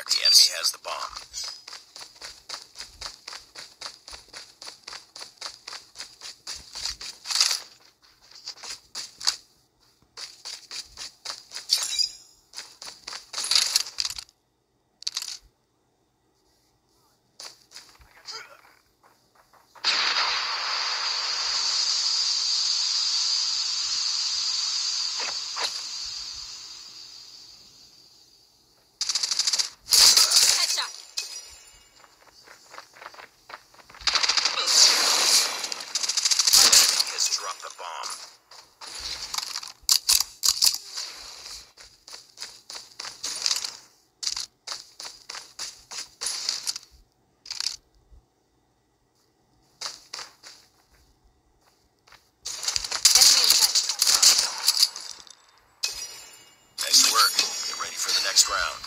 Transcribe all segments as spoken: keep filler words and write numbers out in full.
The enemy has the bomb. Drop the bomb. Nice work. Get ready for the next round.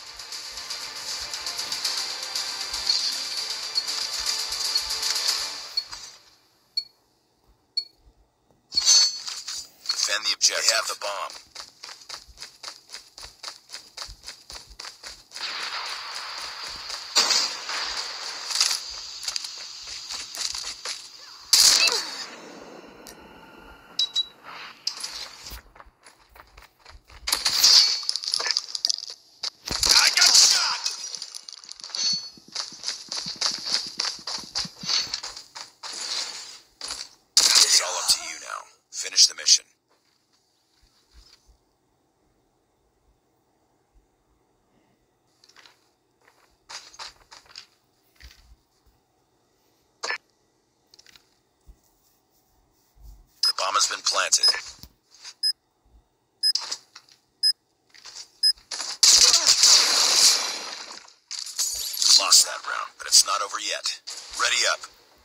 Defend the objective. They have the bomb. I got shot! It's all up to you now. Finish the mission. Bomb has been planted. Lost that round, but it's not over yet. Ready up.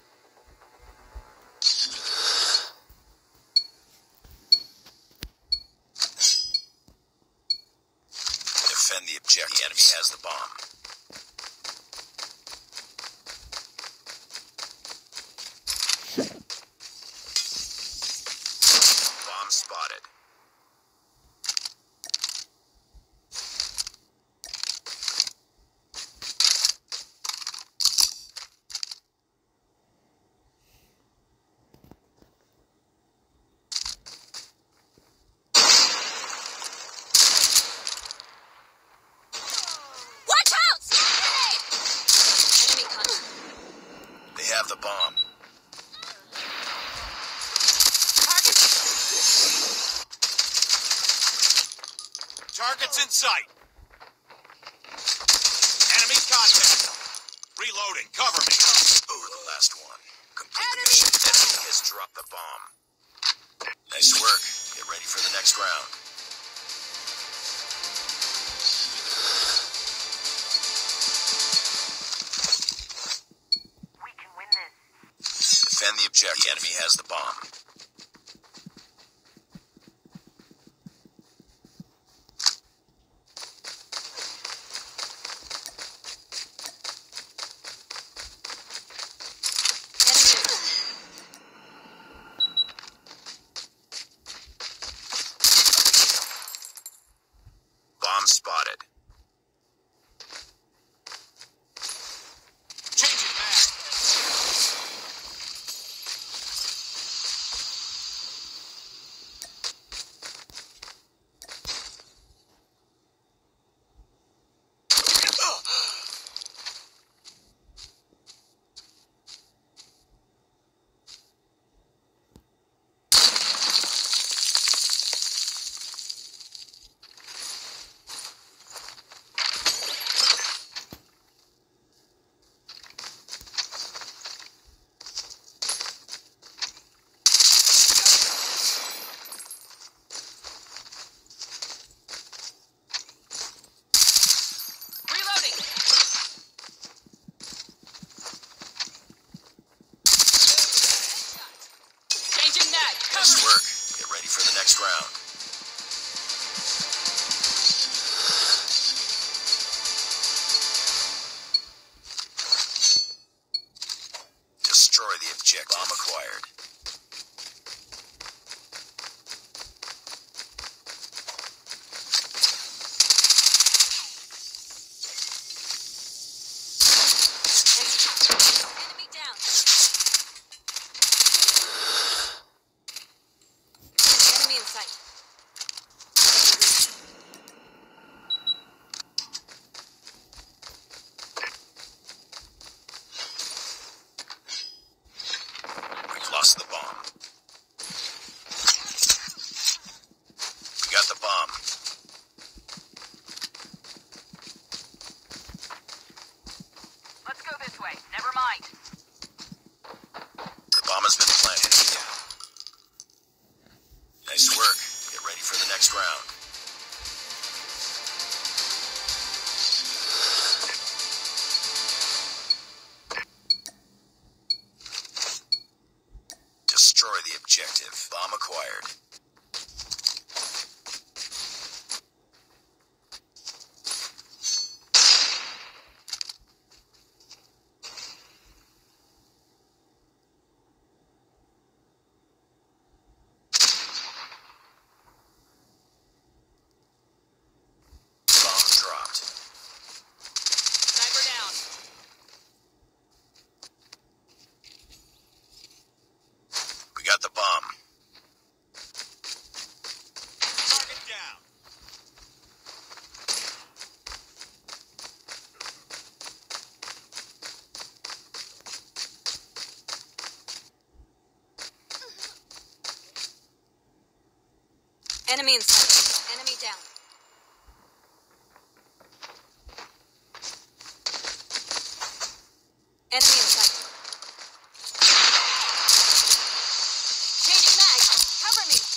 Defend the objective. The enemy has the bomb. Spotted. Watch out! Enemy coming. They have the bomb. Target's in sight. Enemy contact. Reloading. Cover me. Oh, the last one. Complete the mission. Enemy has dropped the bomb. Nice work. Get ready for the next round. We can win this. Defend the objective. The enemy has the bomb. Bomb spotted. Changing back. round. Destroy the objective. Bomb acquired. Got the bomb. Target down. Enemy in sight. Enemy down. Enemy in sight. Changing mag. Cover me.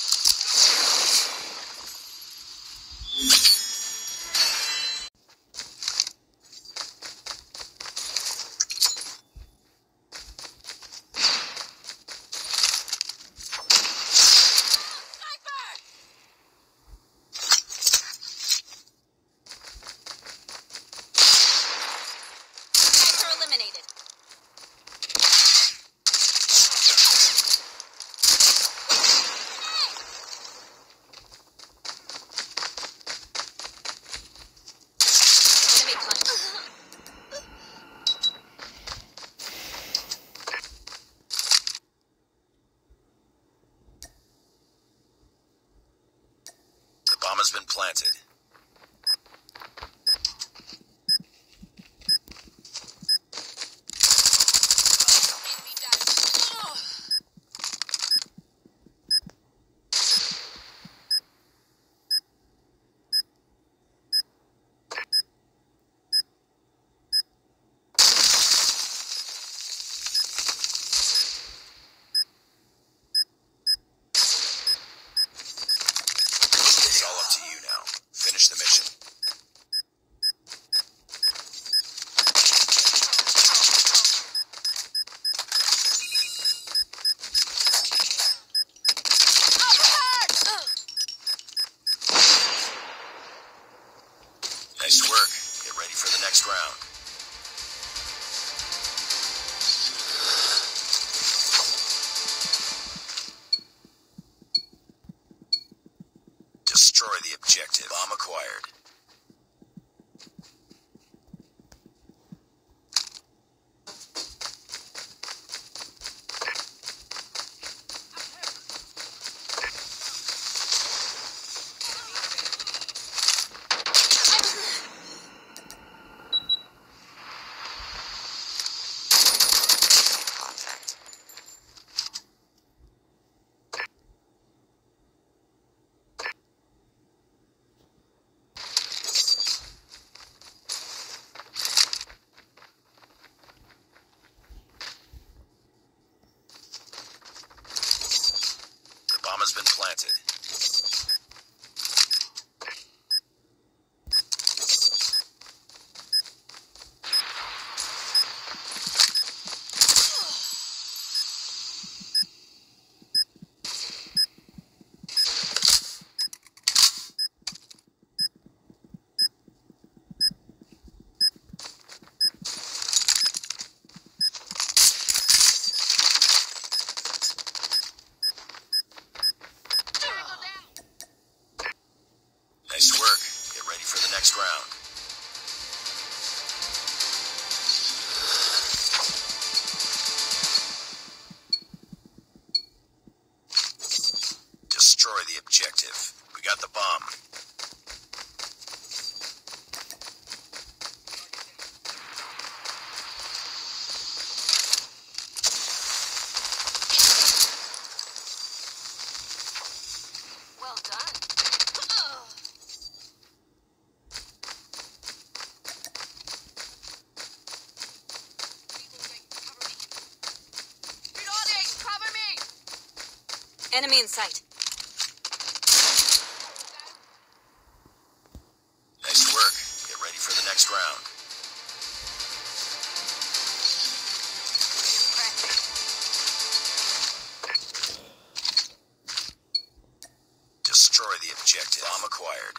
Eliminated. Enemy contact. The bomb has been planted. It's all up to you now. Finish the mission. Nice work. Get ready for the next round. Destroy the objective. Bomb acquired. Contact. The bomb has been planted. Nice work. Get ready for the next round. Destroy the objective. We got the bomb. Well done. Reloading! Cover me! Enemy in sight. objective. Bomb acquired.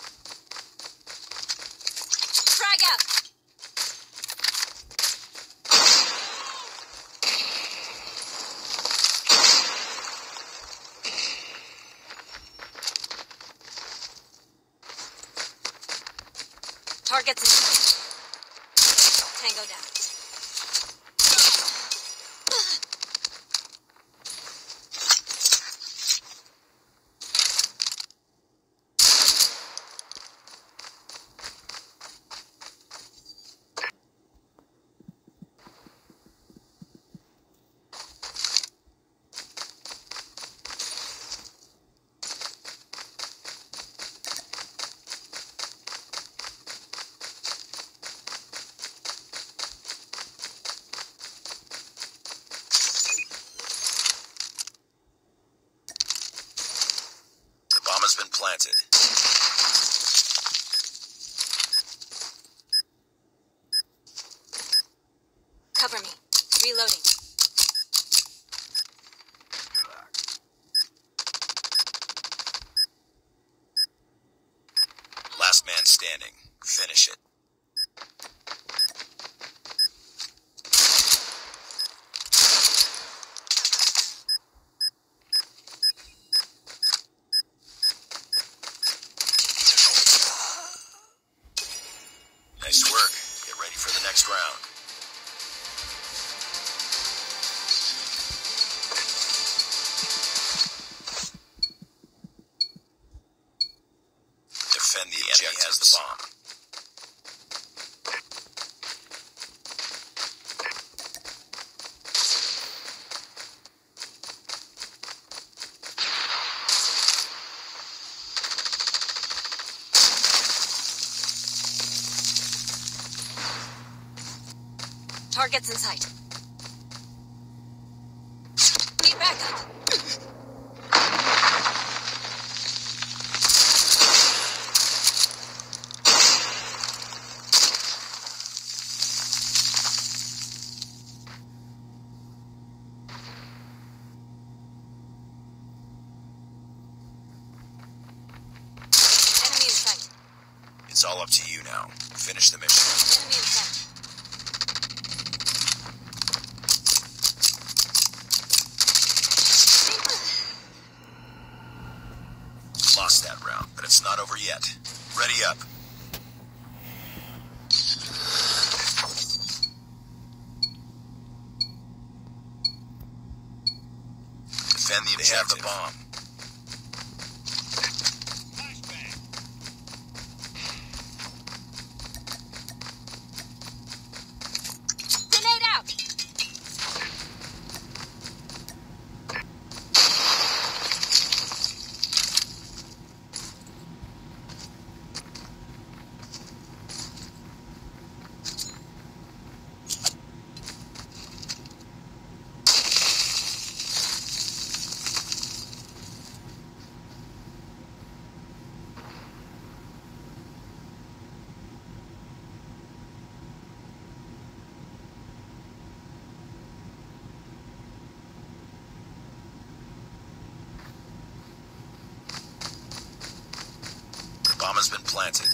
Frag out. Targets in sight. Tango down. Has been planted. Cover me. Reloading. Last man standing. Finish it. Nice work. Get ready for the next round. Defend the objectives. Enemy has the bomb. Targets in sight. Need backup. Enemy in sight. It's all up to you now. Finish the mission. Enemy in sight. Lost that round, but it's not over yet. Ready up. Defend the objective. They have the bomb. Grenade out. Bomb has been planted.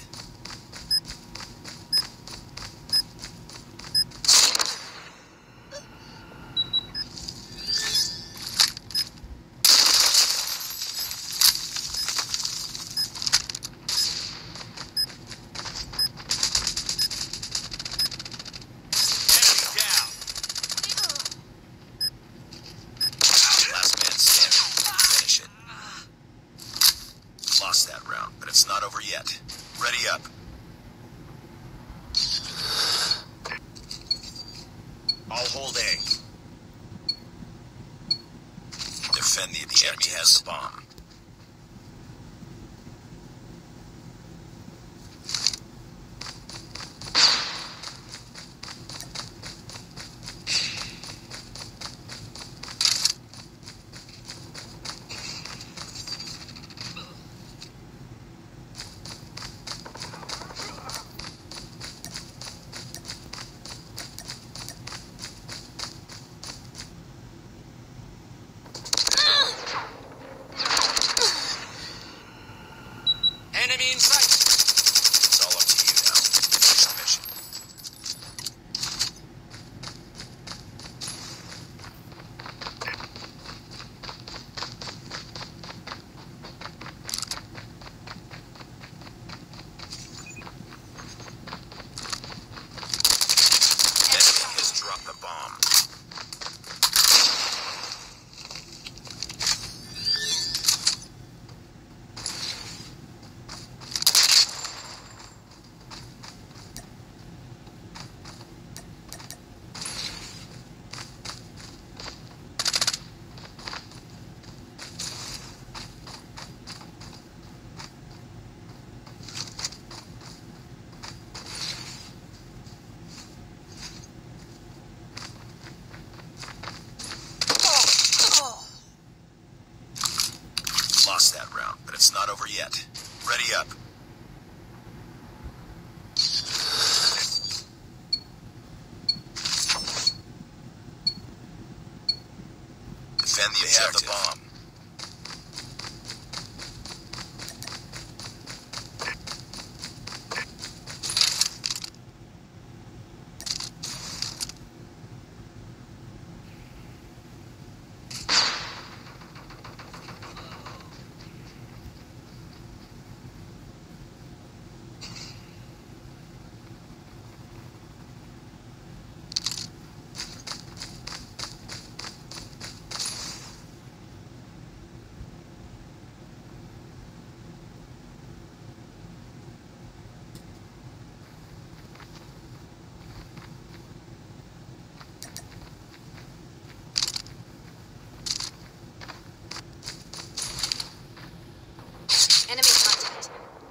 Lost that round, but it's not over yet. Ready up. I'll hold A. Defend the objective. The enemy has the bomb. Enemy in sight. It's all up to you now. Finish the mission. Enemy has dropped the bomb. Lost that round, but it's not over yet. Ready up. Defend the objective. Have the bomb. Enemy contact.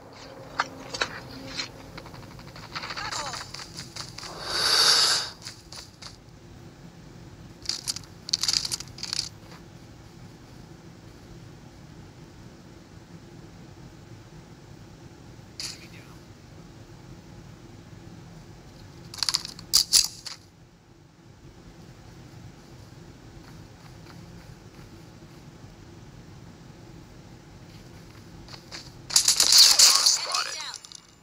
Spotted. Down.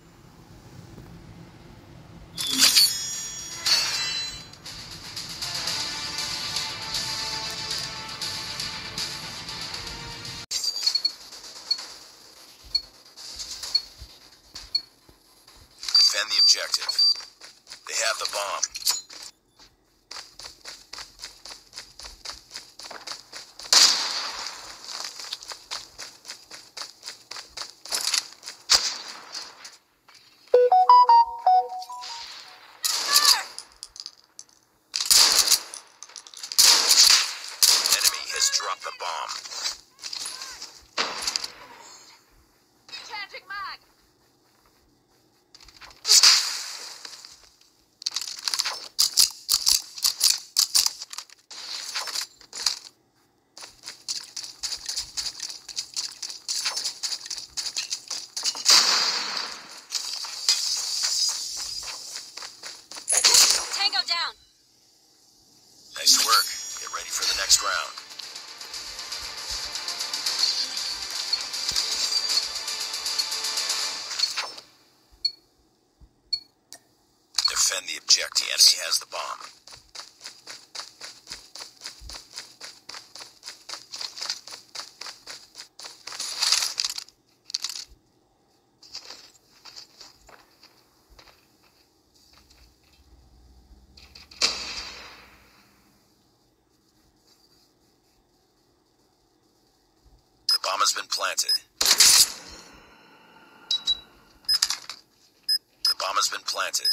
Defend the objective. They have the bomb. Enemy has dropped the bomb. Changing mag. Tango down. Nice work. Get ready for the next round. Defend the objective. The enemy has the bomb. The bomb has been planted. The bomb has been planted.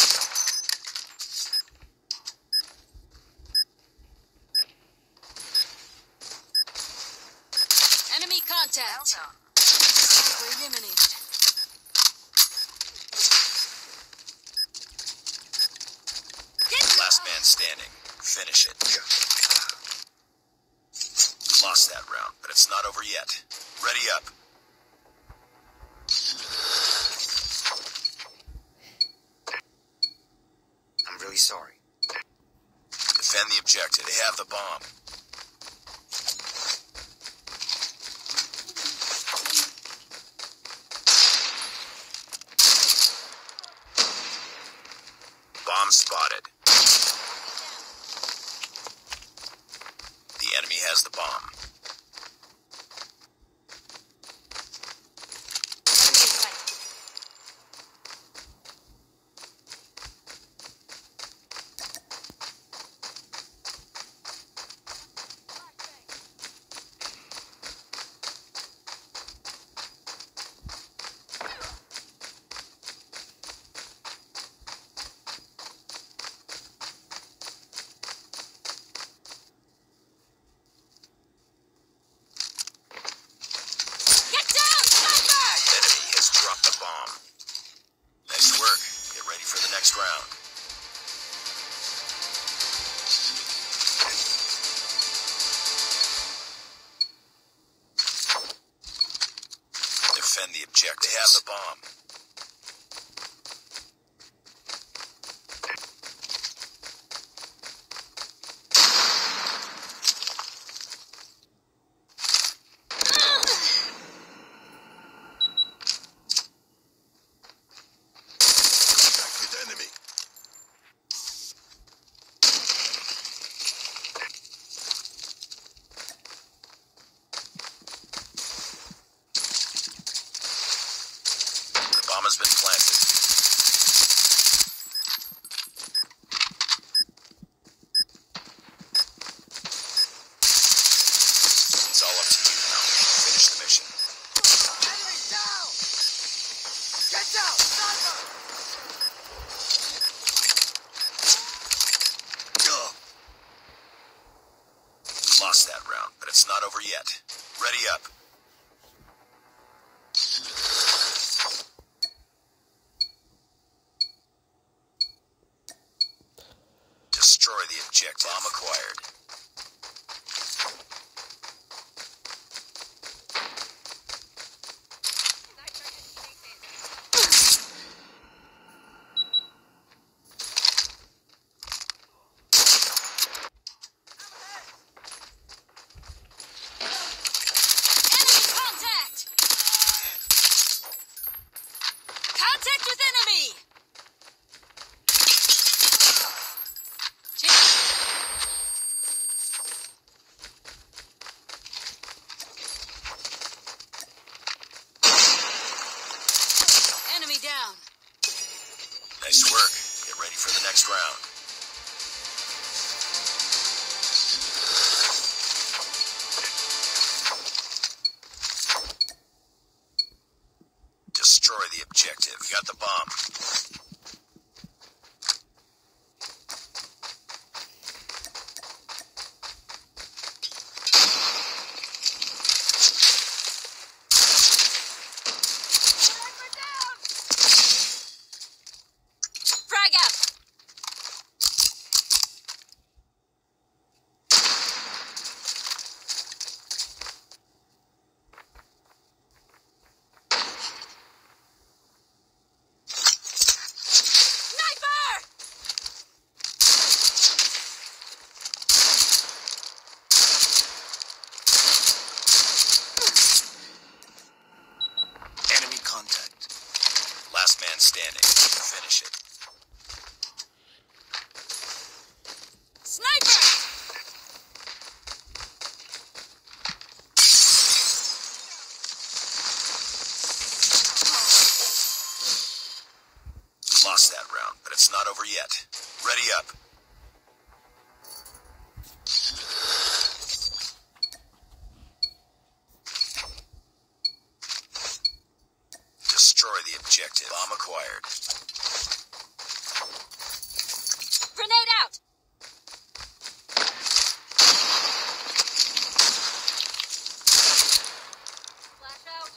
Enemy contact. Sniper eliminated. Last man standing. Finish it. Lost that round, but it's not over yet. Ready up. I'm really sorry. Defend the objective. They have the bomb. Bomb spotted. The enemy has the bomb. Round. Defend the objective. They have the bomb. Bomb has been planted. It's all up to you now. Finish the mission. Enemy down! Get down! Sniper! Lost that round, but it's not over yet. Ready up. Destroy the objective. Bomb acquired. Enemy contact! Contact with enemy! Enemy down. Nice work. Get ready for the next round. Destroy the objective. You got the bomb. Frag out. Sniper! Enemy contact. Last man standing. Finish it. Sniper! Lost that round, but it's not over yet. Ready up. Destroy the objective. Bomb acquired. Grenade out! Flash out.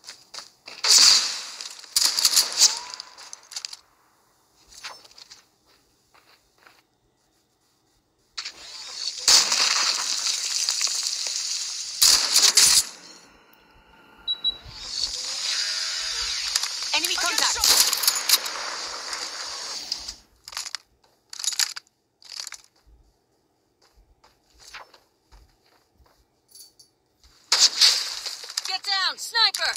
Enemy contact! Get down, sniper!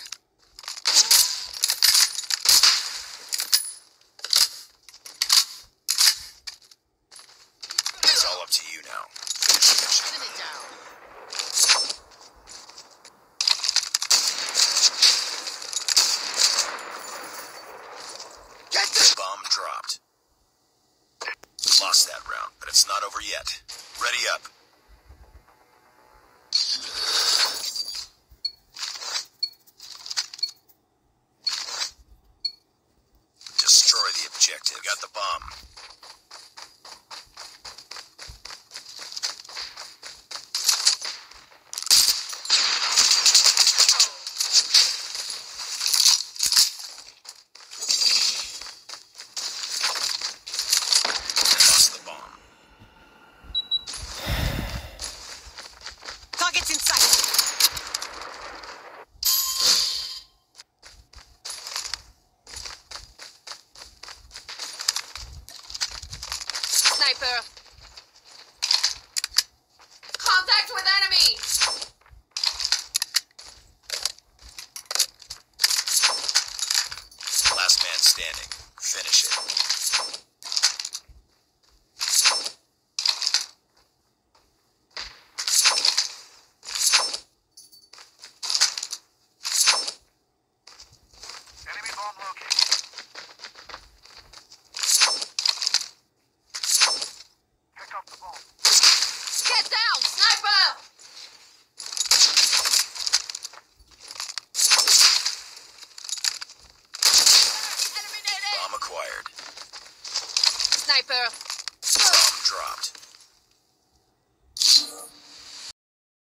objective. Got the bomb. Lost the bomb. Target's in sight. Sniper. Contact with enemy. Last man standing. Finish it. Enemy bomb located. Pick up the bomb. Get down, sniper. Enemy needed. Bomb acquired. Sniper. Bomb dropped.